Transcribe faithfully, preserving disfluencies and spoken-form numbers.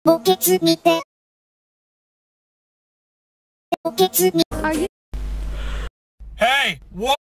墓穴見て。墓穴見 Are you? Hey, what?